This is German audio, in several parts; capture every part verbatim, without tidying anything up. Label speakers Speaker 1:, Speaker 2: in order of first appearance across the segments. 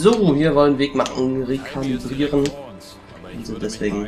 Speaker 1: So, hier wollen Wegmarken rekalibrieren. Und sind deswegen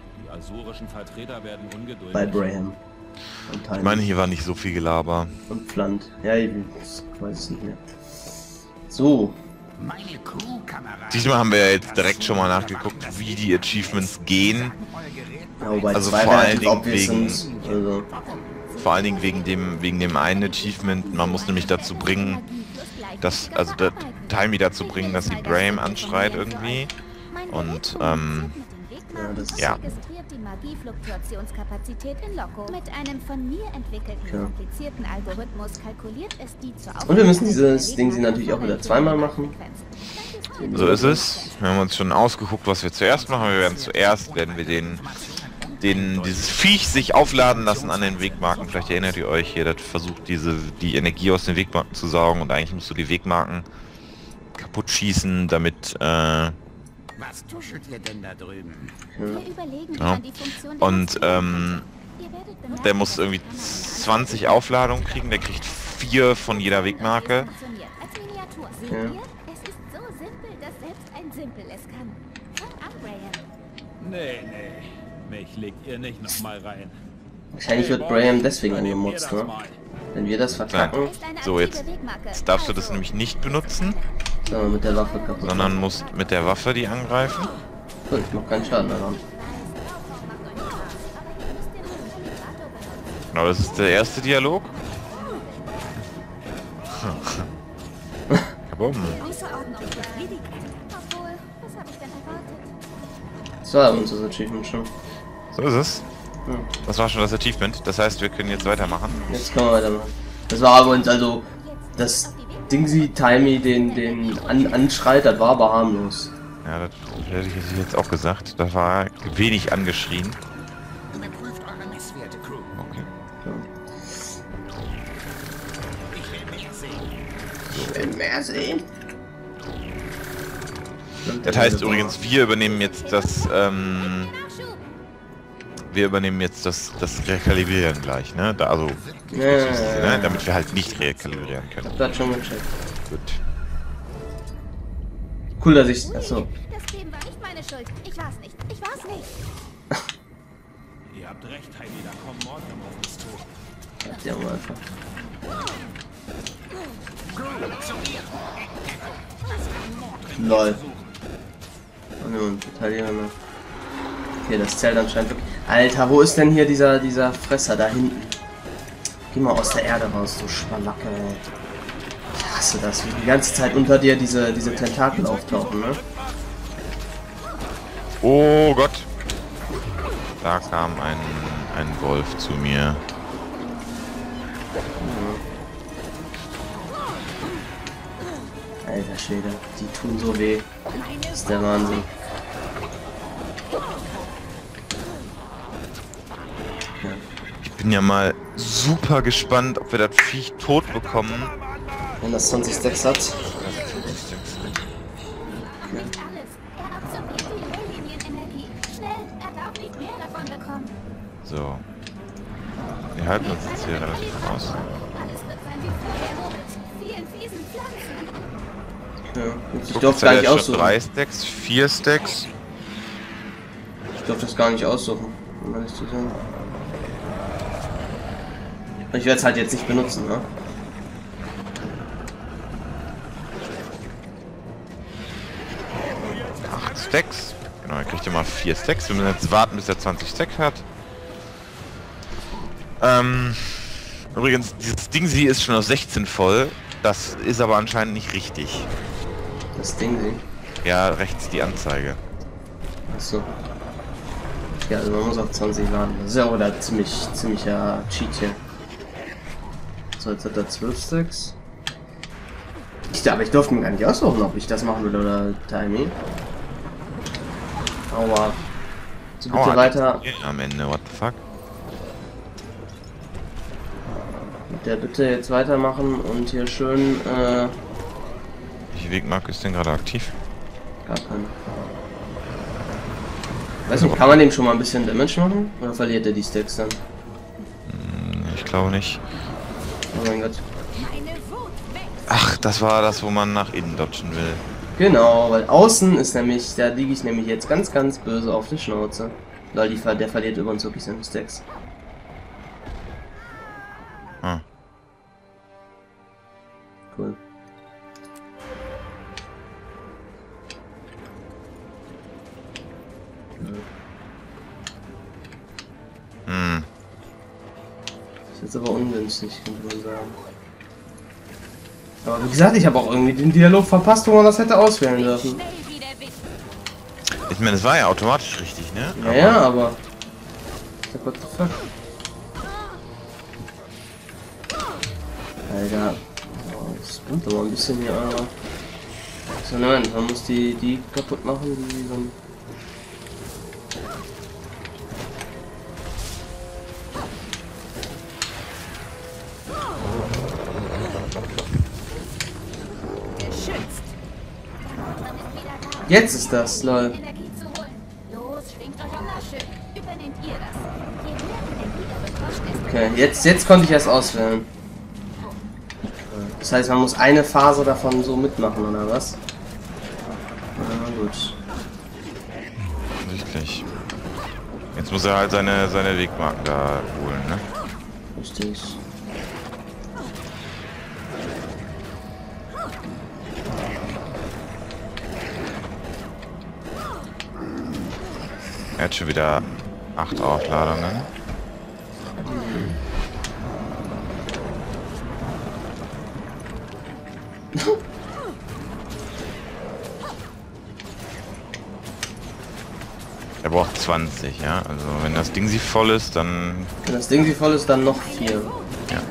Speaker 1: bei Braham.
Speaker 2: Ich meine, hier war nicht so viel Gelaber.
Speaker 1: Und Pfland. Ja, ich weiß es nicht mehr. So.
Speaker 2: Diesmal haben wir ja jetzt direkt schon mal nachgeguckt, wie die Achievements gehen.
Speaker 1: Ja, wobei
Speaker 2: also
Speaker 1: zwei
Speaker 2: vor allen Dingen wegen,
Speaker 1: sind, also.
Speaker 2: vor allen Dingen wegen dem wegen dem einen Achievement. Man muss nämlich dazu bringen, dass also der Timey dazu bringen, dass sie Braham anschreit irgendwie. Und ähm,
Speaker 1: ja, das
Speaker 2: ja.
Speaker 3: Die Magiefluktuationskapazität in Loco. Mit einem von mir entwickelten
Speaker 1: Ja.
Speaker 3: komplizierten Algorithmus kalkuliert es die zur
Speaker 1: Und wir müssen dieses Ding sie natürlich auch wieder zweimal machen.
Speaker 2: So ist es. Wir haben uns schon ausgeguckt, was wir zuerst machen. Wir werden zuerst, werden wir den, den, dieses Viech sich aufladen lassen an den Wegmarken. Vielleicht erinnert ihr euch hier, das versucht diese, die Energie aus den Wegmarken zu saugen und eigentlich musst du die Wegmarken kaputt schießen, damit, äh,
Speaker 4: Was tuschelt ihr denn da drüben?
Speaker 3: Wir überlegen, wie
Speaker 2: ja.
Speaker 3: man die Funktion der
Speaker 2: Und,
Speaker 3: Maschine
Speaker 2: ähm,
Speaker 3: Ihr werdet bemerken,
Speaker 2: der muss irgendwie zwanzig Aufladungen kriegen, der kriegt vier von jeder Wegmarke.
Speaker 3: funktioniert. Als Miniatur. Seht
Speaker 1: Ja.
Speaker 3: ihr? Es ist so simpel, dass selbst ein Simpel es kann. Fang an, Braham.
Speaker 5: Nee, nee. Mich legt ihr nicht nochmal rein.
Speaker 1: Wahrscheinlich wird Braham deswegen angemotzt, ne? Wenn wir das verkacken,
Speaker 3: Ist eine
Speaker 2: So, jetzt,
Speaker 3: aktive Wegmarke.
Speaker 2: jetzt darfst du das
Speaker 3: Also,
Speaker 2: nämlich nicht benutzen,
Speaker 1: sagen wir mit der Waffe kaputt.
Speaker 2: sondern musst mit der Waffe die angreifen.
Speaker 1: So, ich mach keinen Schaden daran.
Speaker 2: Genau, das ist der erste Dialog. Kabum.
Speaker 3: außerordentlich befriedigend. Obwohl, was habe ich denn erwartet?
Speaker 1: Das war unser Achievement schon.
Speaker 2: So ist es.
Speaker 1: Hm.
Speaker 2: Das war schon das Achievement. Das heißt, wir können jetzt weitermachen.
Speaker 1: Jetzt können wir weitermachen. Das war aber uns also das Ding sie Timey den den an, anschreit, das war aber harmlos.
Speaker 2: Ja, das hätte ich jetzt auch gesagt. Das war wenig angeschrien.
Speaker 4: Überprüft eure Messwerte, Crew.
Speaker 2: Okay.
Speaker 1: Ich will mehr sehen.
Speaker 2: Das heißt übrigens, wir übernehmen jetzt das, ähm,
Speaker 3: Nachschub!
Speaker 2: wir übernehmen jetzt das, das Rekalibrieren gleich, ne? Da, also,
Speaker 1: Ja, ja, ja,
Speaker 2: ne?
Speaker 1: ja.
Speaker 2: Damit wir halt nicht rekalibrieren können.
Speaker 1: Ich hab das schon gecheckt.
Speaker 2: Gut.
Speaker 1: Cool, dass ich. Achso.
Speaker 3: Das Leben war nicht meine Schuld. Ich war's nicht. Ich war's nicht.
Speaker 5: Ihr habt recht, Heidi, da kommen Morden auf uns zu.
Speaker 1: Hat der mal einfach. Lol. Oh nun, verteidigen wir noch. Okay, das zählt anscheinend wirklich. Alter, wo ist denn hier dieser dieser Fresser da hinten? Geh mal aus der Erde raus, du Schwalacke. Ich hasse das, wie die ganze Zeit unter dir diese diese Tentakel auftauchen, ne?
Speaker 2: Oh Gott. Da kam ein, ein Wolf zu mir.
Speaker 1: Alter Schwede, die tun so weh. Das ist der Wahnsinn.
Speaker 2: Ich bin ja mal super gespannt, ob wir das Viech tot bekommen.
Speaker 1: Wenn das zwanzig Stacks hat.
Speaker 3: Nicht alles. Er absorbiert die Lilienenergie. Schnell, er darf nicht mehr davon bekommen.
Speaker 2: So. Wir halten uns jetzt hier relativ raus.
Speaker 3: Alles wird sein wie vorher mit vielen fiesen Pflanzen.
Speaker 1: Ja, ich
Speaker 2: Guck,
Speaker 1: durfte
Speaker 2: jetzt
Speaker 1: gar
Speaker 2: hat
Speaker 1: nicht
Speaker 2: er schon
Speaker 1: aussuchen.
Speaker 2: drei Stacks, vier Stacks.
Speaker 1: Ich durfte das gar nicht aussuchen, um ehrlich zu sein. Ich werde es halt jetzt nicht benutzen, ne?
Speaker 2: acht Stacks. Genau, er kriegt immer vier Stacks. Wir müssen jetzt warten, bis er zwanzig Stacks hat. Ähm, übrigens, dieses Ding sie ist schon auf sechzehn voll. Das ist aber anscheinend nicht richtig.
Speaker 1: Das Ding, sie.
Speaker 2: Ja, rechts die Anzeige.
Speaker 1: Achso. Ja, also man muss auf zwanzig warten. Das ist ja auch wieder ziemlich, ziemlicher Cheat hier. So, jetzt hat er zwölf Stacks. Ich, aber ich durfte mir gar nicht aussuchen, ob ich das machen will oder Timey. Aua. So, bitte
Speaker 2: Aua,
Speaker 1: weiter.
Speaker 2: Am Ende, what the fuck?
Speaker 1: Mit der bitte jetzt weitermachen und hier schön, äh,
Speaker 2: Welche Wegmarke ist denn gerade aktiv?
Speaker 1: gar keine. Weiß nicht, kann man dem schon mal ein bisschen Damage machen? Oder verliert er die Stacks dann?
Speaker 2: Hm, ich glaube nicht.
Speaker 1: Oh mein Gott.
Speaker 3: Meine Wut wächst.
Speaker 2: Ach, das war das, wo man nach innen dodgen will.
Speaker 1: Genau, weil außen ist nämlich, da liege ich nämlich jetzt ganz, ganz böse auf die Schnauze. Weil die, der verliert über uns wirklich seine Stacks.
Speaker 2: Hm.
Speaker 1: Cool.
Speaker 2: Hm.
Speaker 1: Das ist jetzt aber ungünstig, könnte man sagen. Aber wie gesagt, ich habe auch irgendwie den Dialog verpasst, wo man das hätte auswählen dürfen.
Speaker 3: Schnell wieder weg.
Speaker 2: Ich meine, es war ja automatisch richtig, ne?
Speaker 1: Ja, ja, aber... What the fuck? Alter. Oh, das bringt aber ein bisschen hier, aber... So, nein, man muss die, die kaputt machen, die so ein...
Speaker 3: Geschützt. Man ist wieder da.
Speaker 1: Jetzt ist das, lol.
Speaker 3: Energie zu holen. Los, schwingt euch am Lasche. Übernehmt ihr das. Je mehr Energie ihr bekommt, desto
Speaker 1: Okay, jetzt, jetzt konnte ich erst auswählen. Das heißt, man muss eine Phase davon so mitmachen, oder was? Na gut.
Speaker 2: Richtig. Jetzt muss er halt seine, seine Wegmarken da holen, ne?
Speaker 1: Richtig.
Speaker 2: Er hat schon wieder acht Aufladungen. Er braucht zwanzig, ja? Also wenn das Ding sie voll ist, dann...
Speaker 1: Wenn das Ding wie voll ist, dann noch vier.
Speaker 2: Ja.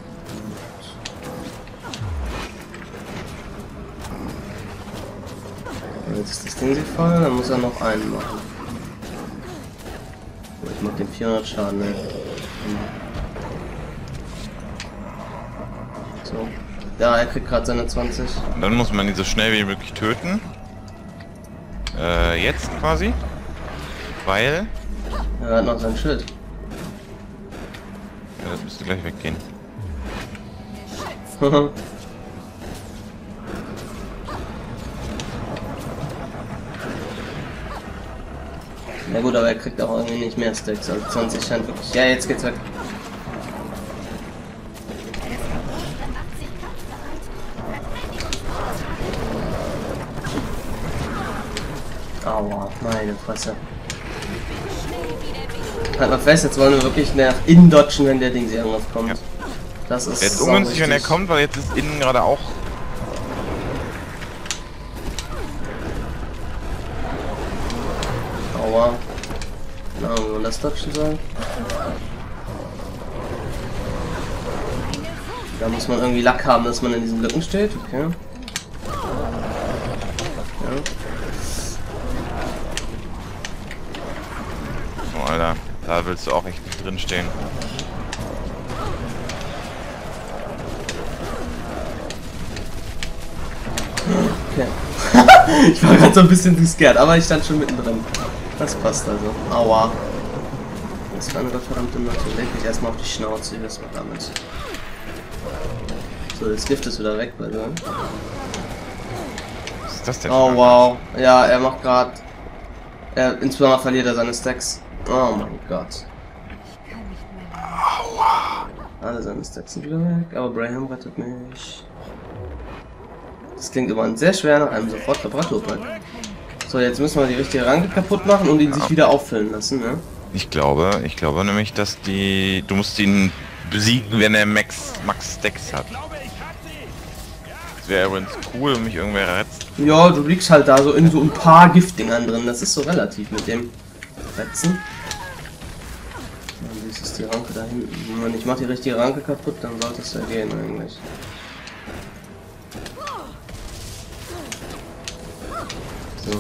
Speaker 1: Jetzt ist das Ding sie voll, dann muss er noch einen machen. So, ich mach den vierhundert Schaden, ne? So. Ja, er kriegt gerade seine zwanzig.
Speaker 2: Und dann muss man ihn so schnell wie möglich töten. Äh, jetzt quasi. Weil...
Speaker 1: Er hat noch sein Schild.
Speaker 2: Ja, das müsste gleich weggehen.
Speaker 1: Ja gut, aber er kriegt auch irgendwie nicht mehr Stacks. Also zwanzig scheint wirklich... Ja, jetzt geht's weg. Aua, meine Fresse. Halt mal fest, jetzt wollen wir wirklich nach innen dodgen, wenn der Ding sie irgendwas kommt.
Speaker 2: Ja.
Speaker 1: Das ist
Speaker 2: Jetzt
Speaker 1: sau
Speaker 2: ungünstig, wenn er
Speaker 1: richtig.
Speaker 2: kommt, weil jetzt ist innen gerade auch...
Speaker 1: Aua. Keine Ahnung, wie man das dodgen soll. Da muss man irgendwie Lack haben, dass man in diesen Lücken steht. Okay. Ja.
Speaker 2: Oh, Alter, da willst du auch echt nicht drin stehen.
Speaker 1: Okay. Ich war gerade so ein bisschen gescared, aber ich stand schon mittendrin. Das passt also. Aua. Das war eine verdammte Nutte. Leg mich erstmal auf die Schnauze, das mal damit. So, das Gift ist wieder weg bei dir.
Speaker 2: Was ist das denn?
Speaker 1: Oh
Speaker 2: für
Speaker 1: wow. Ja, er macht gerade. Er insbesondere verliert er seine Stacks. Oh mein Gott. Alle seine Stacks sind wieder weg, aber Braham rettet mich. Das klingt immer sehr schwer nach einem sofort Reparaturpack. So, jetzt müssen wir die richtige Ranke kaputt machen und ihn sich wieder auffüllen lassen, ne?
Speaker 2: Ich glaube, ich glaube nämlich, dass die... Du musst ihn besiegen, wenn er Max, Max Stacks hat. Das wäre übrigens cool, wenn mich irgendwer rettet.
Speaker 1: Ja, du liegst halt da so in so ein paar Giftdingern drin. Das ist so relativ mit dem Retzen. Wie ist die Ranke da hinten? Wenn man nicht macht die richtige Ranke kaputt, dann sollte es ja gehen eigentlich. So.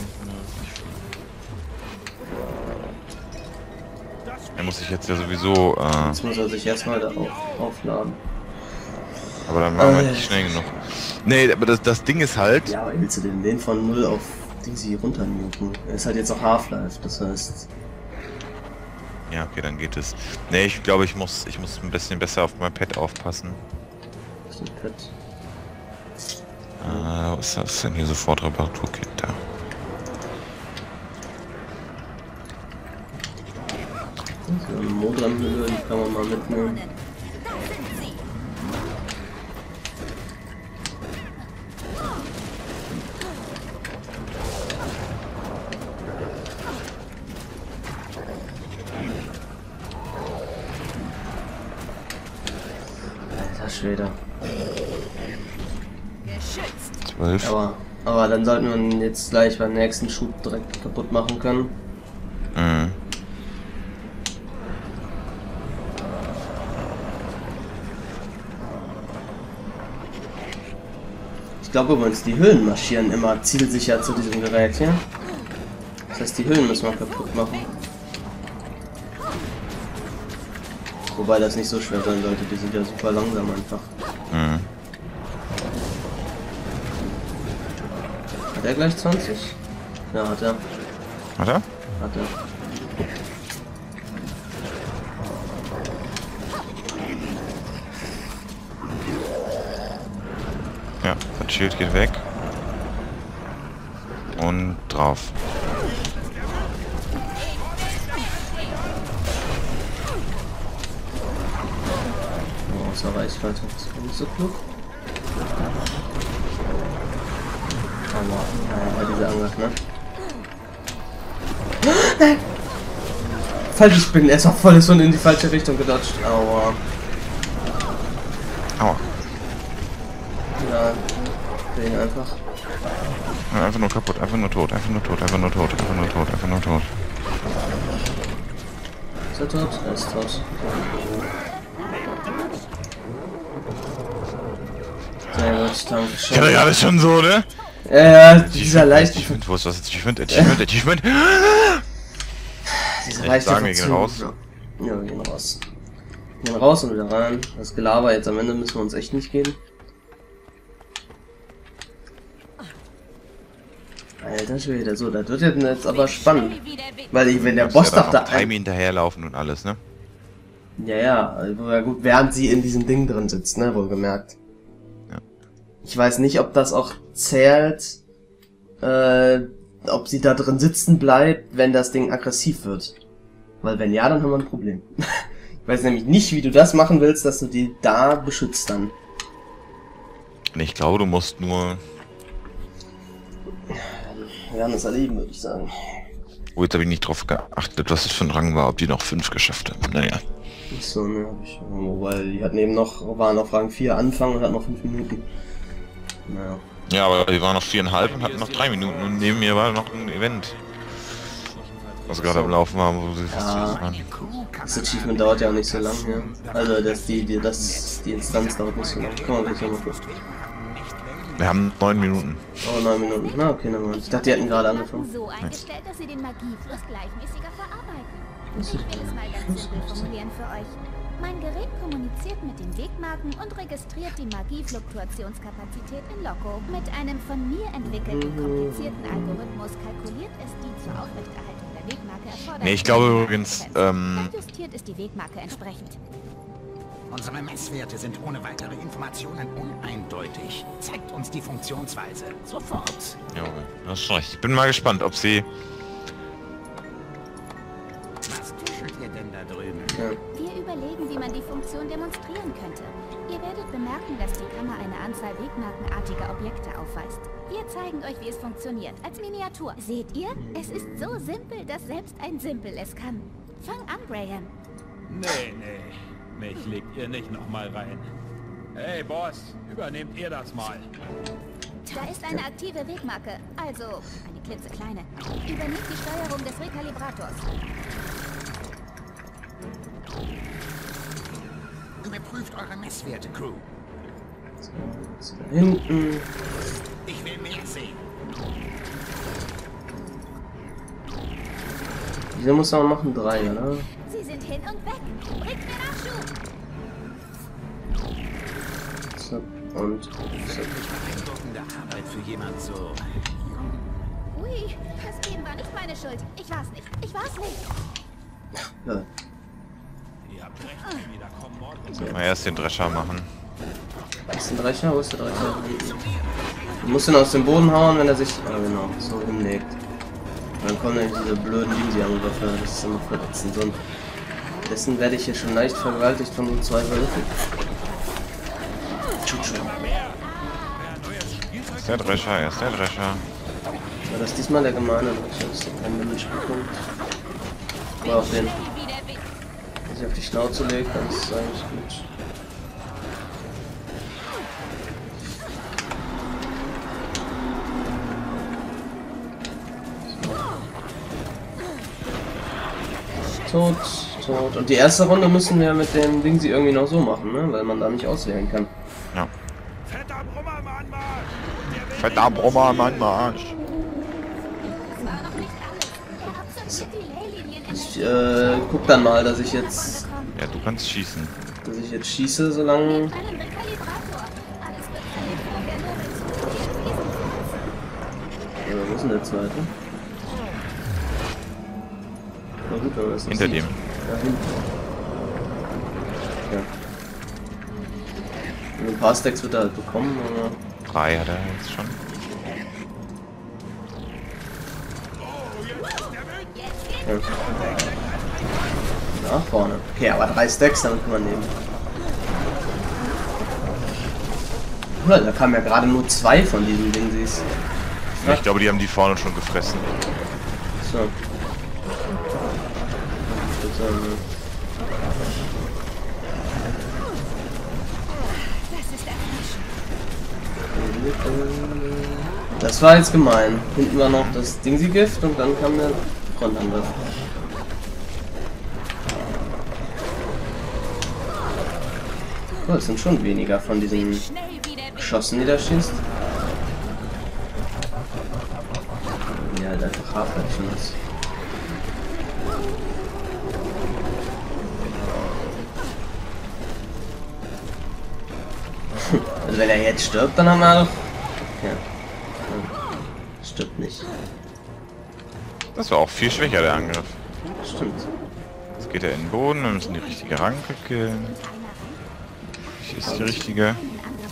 Speaker 2: Er muss sich jetzt ja sowieso... Äh,
Speaker 1: Jetzt muss er sich erstmal da auf, aufladen.
Speaker 2: aber dann waren wir
Speaker 1: Äh.
Speaker 2: nicht schnell genug. Nee, aber das, das Ding ist halt...
Speaker 1: Ja, aber willst du denn den von null auf Dingsy runtermuten? Er ist halt jetzt auch Half-Life, das heißt...
Speaker 2: Ja, okay, dann geht es. Nee, ich glaube, ich muss, ich muss ein bisschen besser auf mein Pad aufpassen.
Speaker 1: Das ist ein Pad.
Speaker 2: Äh, was ist das denn hier? Sofort Reparaturkit da.
Speaker 1: So eine Modem-Hülle, die kann man mal mitnehmen. Alter Schwede.
Speaker 2: zwölf.
Speaker 1: Aber, aber dann sollten wir ihn jetzt gleich beim nächsten Schub direkt kaputt machen können.
Speaker 2: Mhm.
Speaker 1: Ich glaube übrigens, die Hüllen marschieren immer zielsicher zu diesem Gerät hier. Das heißt, die Hüllen müssen wir kaputt machen. Wobei das nicht so schwer sein sollte, die sind ja super langsam einfach.
Speaker 2: Mhm.
Speaker 1: Hat er gleich zwanzig? Ja, hat er.
Speaker 2: Hat er?
Speaker 1: Hat er.
Speaker 2: Ja, das Schild geht weg. Und drauf.
Speaker 1: Oh, außer Reichweite. Das ist nicht so klug. Aua. Ja, dieser Angriff, ne? Nein! Falsch, ich bin erst mal voll so in die falsche Richtung gedodged. Aua.
Speaker 2: Aua.
Speaker 1: Ja, den einfach.
Speaker 2: Ja, einfach nur kaputt, einfach nur tot, einfach nur tot, einfach nur tot, einfach nur tot, einfach nur tot.
Speaker 1: Ist er tot? Er ist tot. Sehr gut, danke schön.
Speaker 2: Ich hatte gerade schon so, ne?
Speaker 1: Ja, dieser leichte...
Speaker 2: Achievement, wo ist das? Achievement, Achievement, Achievement!
Speaker 1: Dieser leichte
Speaker 2: sagen, wir gehen raus.
Speaker 1: Ja, wir gehen raus. Wir gehen raus und wieder rein. Das Gelaber jetzt am Ende müssen wir uns echt nicht geben. Alter Schwede, so, das wird jetzt aber spannend. Weil ich, wenn der Boss
Speaker 2: ja
Speaker 1: doch da...
Speaker 2: Time hinterherlaufen und alles, ne?
Speaker 1: Ja, ja, also, ja gut, während sie in diesem Ding drin sitzt, ne, wohlgemerkt.
Speaker 2: Ja.
Speaker 1: Ich weiß nicht, ob das auch zählt, äh, ob sie da drin sitzen bleibt, wenn das Ding aggressiv wird. Weil wenn ja, dann haben wir ein Problem. Ich weiß nämlich nicht, wie du das machen willst, dass du die da beschützt dann.
Speaker 2: Ich glaube, du musst nur...
Speaker 1: Wir werden es erleben, würde ich sagen.
Speaker 2: Oh, jetzt habe ich nicht drauf geachtet, was das für ein Rang war, ob die noch fünf geschafft haben. Naja.
Speaker 1: Nicht so, ne, hab ich. Weil die hatten eben noch, waren auf Rang vier Anfang und hatten noch fünf Minuten. Naja.
Speaker 2: Ja, aber die waren noch viereinhalb und hatten noch drei Minuten und neben mir war noch ein Event. Was gerade am Laufen war, wo sie fast
Speaker 1: Ja.
Speaker 2: waren.
Speaker 1: Das Achievement dauert ja auch nicht so lang, ja. Also das, die, die, das, die Instanz dauert nicht so lang. Kann man gleich nochmal gucken.
Speaker 2: Wir haben neun Minuten.
Speaker 1: Oh, neun Minuten. Na, okay, dann mal. Ich dachte, die hätten gerade angefangen.
Speaker 3: So eingestellt, dass sie den Magiefluss gleichmäßiger verarbeiten. Ich will es mal ganz simpel formulieren für euch. Mein Gerät kommuniziert mit den Wegmarken und registriert die Magiefluktuationskapazität in Loco. Mit einem von mir entwickelten, komplizierten Algorithmus kalkuliert es die zur Aufrechterhaltung der Wegmarke erforderliche...
Speaker 2: Nee, ich glaube übrigens, ähm...
Speaker 3: Dann justiert es die Wegmarke entsprechend.
Speaker 4: Unsere Messwerte sind ohne weitere Informationen uneindeutig. Zeigt uns die Funktionsweise. Sofort.
Speaker 2: Ja, das ist recht. Ich bin mal gespannt, ob sie...
Speaker 4: Was tuschelt ihr denn da drüben?
Speaker 1: Ja.
Speaker 3: Wir überlegen, wie man die Funktion demonstrieren könnte. Ihr werdet bemerken, dass die Kammer eine Anzahl wegmarkenartiger Objekte aufweist. Wir zeigen euch, wie es funktioniert, als Miniatur. Seht ihr? Es ist so simpel, dass selbst ein Simpel es kann. Fang an, Graham.
Speaker 5: Nee, nee. Mich legt ihr nicht nochmal rein. Hey, Boss, übernehmt ihr das mal.
Speaker 3: Da ist eine aktive Wegmarke, also eine klitzekleine. Übernehmt die Steuerung des Rekalibrators.
Speaker 4: Überprüft eure Messwerte, Crew.
Speaker 1: So, da hinten.
Speaker 4: Ich will mehr sehen.
Speaker 1: Diese muss man machen, drei, oder?
Speaker 3: Sie sind hin und weg. Bringt mir Nachschub.
Speaker 1: So, und so.
Speaker 4: Beeindruckende Arbeit für jemand so...
Speaker 3: Ui, das eben war nicht meine Schuld. Ich war's nicht. Ich war's nicht.
Speaker 1: Ja.
Speaker 5: Ihr habt recht, Amy, da kommen Mord und
Speaker 2: Mal erst den Drescher machen.
Speaker 1: Ist ein Drescher? Wo ist der Drescher? Du musst ihn aus dem Boden hauen, wenn er sich ah, genau, so hinlegt. Und dann kommen nämlich diese blöden Linksy-Angriffe, das ist immer verletzend. Und dessen werde ich hier schon leicht vergewaltigt von so zwei Wölfen.
Speaker 2: Ist der Drescher, er ist der Drescher.
Speaker 1: War das diesmal der gemeine Drescher? Das ist doch kein Mitspielpunkt. Aber auf den, wenn sich auf die Schnauze legt, dann ist es eigentlich gut. Tot, tot. Und die erste Runde müssen wir mit dem Ding sie irgendwie noch so machen, ne? Weil man da nicht auswählen kann.
Speaker 2: Ja.
Speaker 5: Fetter Brummer im Anmarsch!
Speaker 2: Fetter Brummer im Anmarsch.
Speaker 1: Ich äh, guck dann mal, dass ich jetzt,
Speaker 2: Ja, du kannst schießen.
Speaker 1: dass ich jetzt schieße, solange. Ja, wo ist denn der zweite? Na gut, wenn man das nicht
Speaker 2: Hinter
Speaker 1: sieht.
Speaker 2: dem.
Speaker 1: Da hinten. Ja. Und ein paar Stacks wird er halt bekommen, aber.
Speaker 2: Drei hat er jetzt schon.
Speaker 1: Ja. Nach vorne. Okay, aber drei Stacks, damit kann man nehmen. Oder, da kamen ja gerade nur zwei von diesen Dingsies.
Speaker 2: Ich glaube, die haben die vorne schon gefressen.
Speaker 1: So. Das war jetzt gemein. Hinten war noch das Dingsi-Gift und dann kam der Frontangriff. Oh, es sind schon weniger von diesen Geschossen, die da schießt. Ja, halt einfach Haarfleckchen ist. Also wenn er jetzt stirbt, dann haben wir doch... Ja. Stirbt nicht.
Speaker 2: Das war auch viel schwächer, der Angriff.
Speaker 1: Stimmt.
Speaker 2: Jetzt geht er in den Boden, wir müssen die richtige Ranke killen. Ich ist die richtige.
Speaker 1: Äh,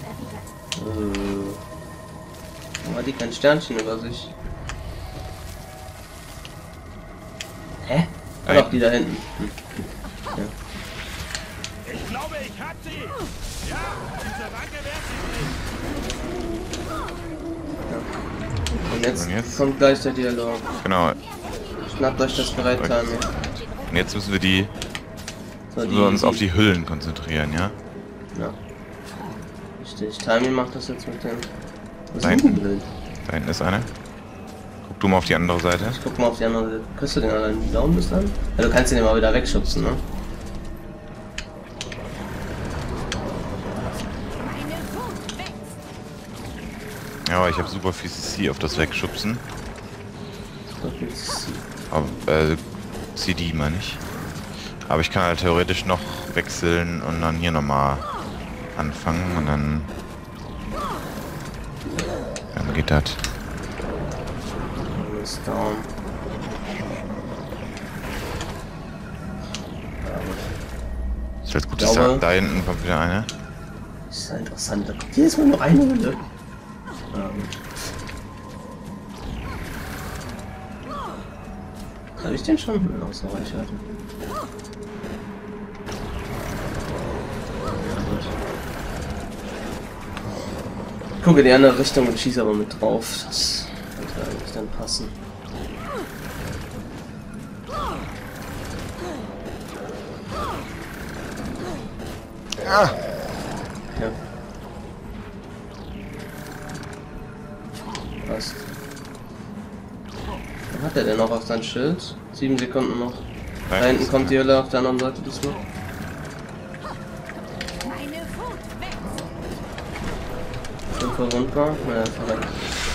Speaker 1: warum hat die kein Sternchen über sich? Hä? Ah, doch, die da hinten. Hm. Ja.
Speaker 5: Ich glaube, ich hab sie! Ja, diese Ranke wehrt sich nicht!
Speaker 1: Und jetzt,
Speaker 2: Und jetzt?
Speaker 1: kommt gleich der Dialog.
Speaker 2: Genau.
Speaker 1: Schnappt euch das Bereitsein.
Speaker 2: Und jetzt müssen wir die
Speaker 1: So,
Speaker 2: müssen wir uns auf die Hüllen konzentrieren, ja?
Speaker 1: Ja. Richtig. Timey macht das jetzt mit dem. Was
Speaker 2: Nein.
Speaker 1: ist denn Bild?
Speaker 2: Da hinten ist einer. Guck du mal auf die andere Seite.
Speaker 1: Ich guck mal auf die andere Seite. Kriegst du den allein Daumen bis dann? Ja, du kannst den immer wieder wegschubsen, ne?
Speaker 2: Ja, aber ich habe super viel C C auf das Wegschubsen.
Speaker 1: So viel ist-
Speaker 2: Aber, äh, C D meine ich. Aber ich kann halt theoretisch noch wechseln und dann hier nochmal anfangen und dann... Dann geht das.
Speaker 1: Ist down.
Speaker 2: Ist halt gut,
Speaker 1: Ich
Speaker 2: dass da,
Speaker 1: glaube-
Speaker 2: da hinten kommt wieder eine.
Speaker 1: Das ist ja interessant. Da kommt jedes Mal nur eine Hülle. Ja, gut. Habe ich den schon? Hüllen außer Reichweite. Ja, gut. Ich gucke in die andere Richtung und schieße aber mit drauf. Das könnte eigentlich dann passen.
Speaker 2: Ja.
Speaker 1: Ja. Passt. Was hat er denn noch auf sein Schild? Sieben Sekunden noch. Da hinten kommt die Hölle auf der anderen Seite diesmal. Schon verwundbar? Naja, verreckt.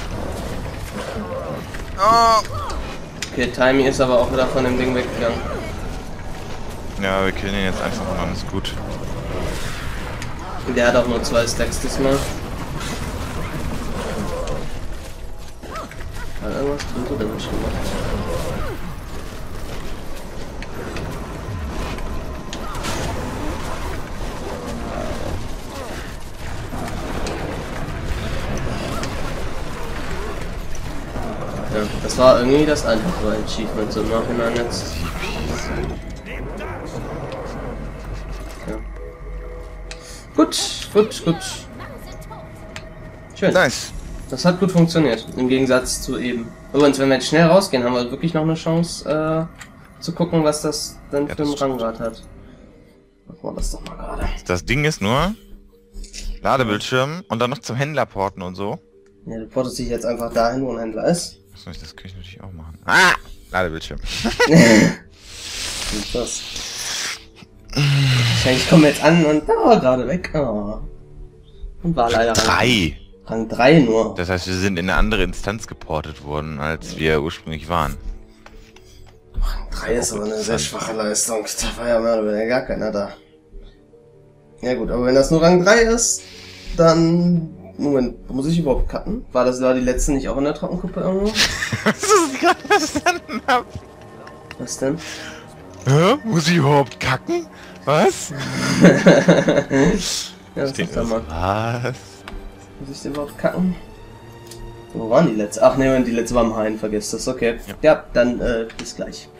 Speaker 2: Oh.
Speaker 1: Okay, Timey ist aber auch wieder von dem Ding weggegangen.
Speaker 2: Ja, wir killen ihn jetzt einfach und dann ist gut.
Speaker 1: Der hat auch nur zwei Stacks diesmal. Hat irgendwas drunter denn nicht gemacht? Ja, das war irgendwie das einfache Achievement so im Nachhinein jetzt. Ja. Gut, gut, gut. Schön.
Speaker 2: Nice.
Speaker 1: Das hat gut funktioniert, im Gegensatz zu eben. Übrigens, wenn wir jetzt schnell rausgehen, haben wir wirklich noch eine Chance, äh, zu gucken, was das denn
Speaker 2: Ja,
Speaker 1: für einen
Speaker 2: das
Speaker 1: Ranggrad hat. Machen wir das doch mal gerade.
Speaker 2: Das Ding ist nur Ladebildschirm und dann noch zum Händler porten und so.
Speaker 1: Ja, du portest dich jetzt einfach dahin, wo ein Händler ist.
Speaker 2: Das kann ich natürlich auch machen. Ah! Ladebildschirm.
Speaker 1: Was ist das? Wahrscheinlich kommen wir jetzt an und oh, gerade weg. Oh. Und war leider
Speaker 2: Drei.
Speaker 1: Rang drei nur.
Speaker 2: Das heißt, wir sind in eine andere Instanz geportet worden, als wir ursprünglich waren.
Speaker 1: Rang drei ist aber eine sehr schwache Leistung. Da war ja mehr oder weniger gar keiner da. Ja gut, aber wenn das nur Rang drei ist, dann... Moment, muss ich überhaupt cutten? War das war die letzte nicht auch in der Trockenkuppe irgendwo?
Speaker 2: Was ich gerade verstanden hab.
Speaker 1: Was denn?
Speaker 2: Hä? Muss ich überhaupt kacken? Was?
Speaker 1: Ja, das ist doch mal.
Speaker 2: Was?
Speaker 1: Muss ich denn überhaupt kacken? Wo waren die letzte? Ach ne, die letzte war am Hain, vergiss das, okay.
Speaker 2: Ja.
Speaker 1: Ja, dann äh, bis gleich.